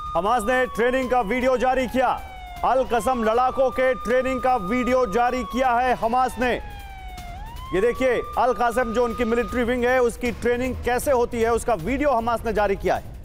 Hamas ने training का video जारी किया। अल कसम लड़ाकों के ट्रेनिंग का वीडियो जारी किया है हमास ने। ये देखिए, अल कासम जो उनकी मिलिट्री विंग है उसकी ट्रेनिंग कैसे होती है उसका वीडियो हमास ने जारी किया है।